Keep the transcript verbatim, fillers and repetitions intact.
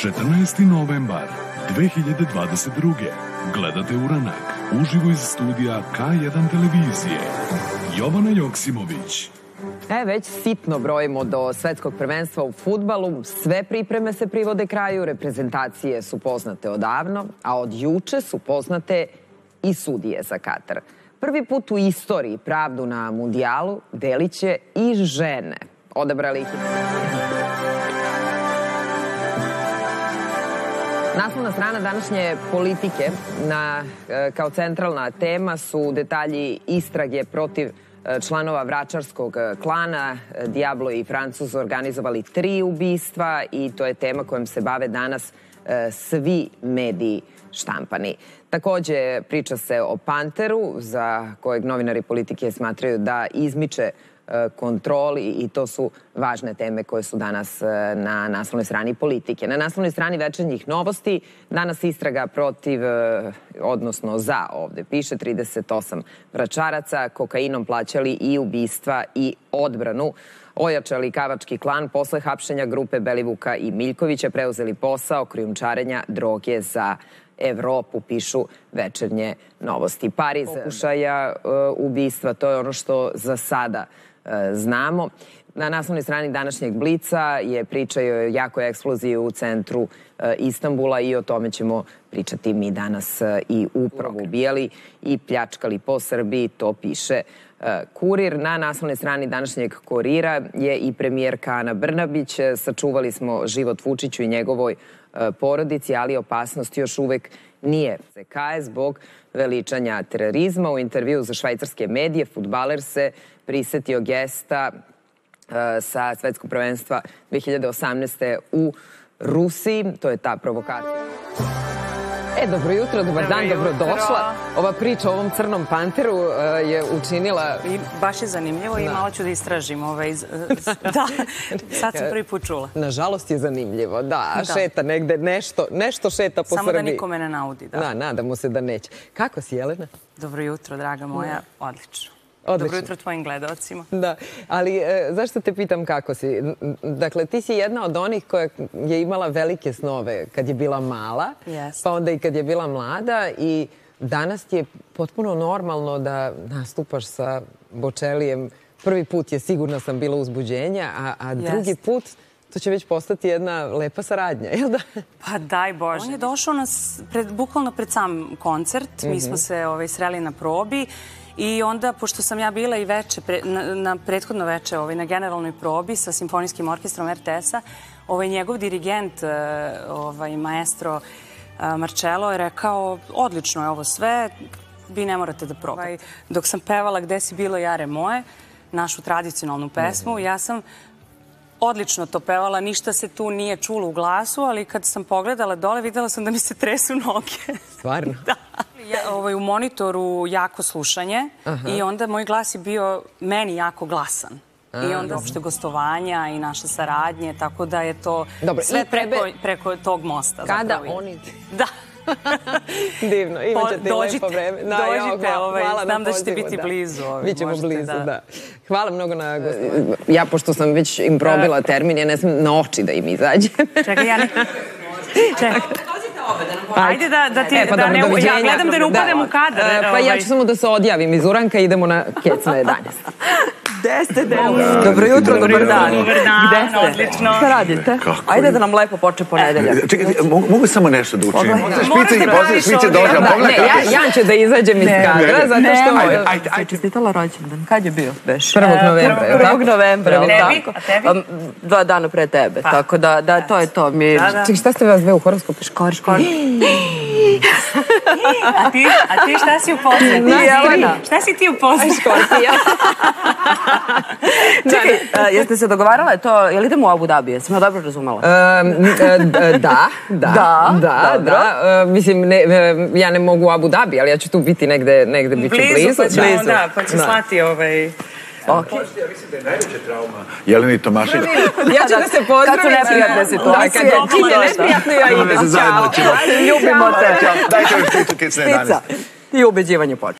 četrnaesti novembar dve hiljade dvadeset druge. Gledate Uranak, uživo iz studija K jedan televizije. Jovana Joksimović. E, već sitno brojimo do svetskog prvenstva u fudbalu. Sve pripreme se privode kraju, reprezentacije su poznate odavno, a od juče su poznate i sudije za Katar. Prvi put u istoriji pravdu na mundijalu delit će i žene. Odabrali ih. Naslovna strana današnje Politike na, kao centralna tema su detalji istrage protiv članova vračarskog klana. Diablo i Francuz organizovali tri ubistva i to je tema kojom se bave danas svi mediji štampani. Takođe, priča se o Panteru, za kojeg novinari Politike smatraju da izmiče kontroli i to su važne teme koje su danas na naslovnoj strani Politike. Na naslovnoj strani Večernjih novosti danas istraga protiv, odnosno za ovde piše, trideset osam vračaraca, kokainom plaćali i ubistva i odbranu. Ojačali kavački klan posle hapšenja grupe Belivuka i Miljkovića, preuzeli posao krijumčarenja droge za Evropu, pišu Večernje novosti. Pariz pokušaja ubistva, to je ono što za sada znamo. Na naslovnoj strani današnjeg Blica je priča o jakoj eksploziji u centru Istanbula i o tome ćemo pričati mi danas i upravo. Ubijali i pljačkali po Srbiji, to piše Kurir. Na naslovnoj strani današnjeg Kurira je i premijerka Ana Brnabić. Sačuvali smo život Vučiću i njegovoj porodici, ali opasnost još uvek nije se kaje zbog veličanja terorizma. U intervju za švajcarske medije fudbaler se prisetio gesta sa svetskog prvenstva dve hiljade osamnaeste. u Rusiji. To je ta provokacija. E, dobro jutro, dobar dan, dobrodošla. Ova priča o ovom crnom panteru je učinila... Baš je zanimljivo i malo ću da istražim. Da, sad sam prvi put čula. Nažalost je zanimljivo, da. Šeta negde, nešto šeta po Srbiji. Samo da nikome ne naudi, da. Da, nadamo se da neće. Kako si, Jelena? Dobro jutro, draga moja. Odlično. Dobro jutro tvojim gledalcima. Da, ali zašto te pitam kako si? Dakle, ti si jedna od onih koja je imala velike snove kad je bila mala, pa onda i kad je bila mlada i danas ti je potpuno normalno da nastupaš sa Bočelijem. Prvi put je, sigurno sam, bila uzbuđenja, a drugi put to će već postati jedna lepa saradnja, jel da? Pa daj Bože. On je došao nas bukvalno pred sam koncert. Mi smo se sreli na probi. I onda, pošto sam ja bila i veče, na prethodno veče, na generalnoj probi sa Simfonijskim orkestrom er te es-a, njegov dirigent, maestro Marcello, je rekao, odlično je ovo sve, vi ne morate da probate. Dok sam pevala Gde si bilo jare moje, našu tradicionalnu pesmu, ja sam odlično to pevala, ništa se tu nije čulo u glasu, ali kad sam pogledala dole, videla sam da mi se tresu noge. Stvarno? Da. U monitoru jako slušanje i onda moj glas je bio meni jako glasan. I onda uopšte gostovanja i naše saradnje, tako da je to sve preko tog mosta. Kada oni... Da. Divno, imat ćete i lepo vreme. Dođite, znam da ćete biti blizu. Bićemo blizu, da. Hvala mnogo na gostovanju. Ja, pošto sam već im probila termin, ja ne znam na oči da im izađem. Čekaj, ja ne... Čekaj. Ajde da ti... Ja gledam da ne upadem u kadar. Pa ja ću samo da se odjavim iz Uranka i idemo na Kec na jedanaest. Gde ste, Denis? Dobro jutro, dobar dan. Dobar dan, odlično. Šta radite? Ajde da nam lepo poče ponedeljak. Čekaj, mogu samo nešto da učinim? Špice dođe, ne, ja ću da izađem iz kadra, zato što... Ajde, čestitala rođendan. Kad je bio? prvog novembra, je li tako? prvog novembra, je li tako? A tebi? Dva dana pre tebe, tako da to je to. Čekaj, šta ste vas dve u horoskopu? Škori, škori. A ti šta si u posle? Šta si ti u posle? Škorpija. Čekaj, jeste se dogovarala to, je li idemo u Abu Dhabi? Jesam ja dobro razumela? Da, da, da, da. Mislim, ja ne mogu u Abu Dhabi, ali ja ću tu biti negde, negde bit ću blizu. Blizu, da, pa ću slati ovaj... Ja mislim da je najveća trauma Jeleni Tomašević. Ja ću da se pozdravim. Kad su neprijatne situacije. Čim je neprijatno, ja idem. Ljubimo te. Dajte mi špicu Kec na jedanaest. I ubeđivanje počne.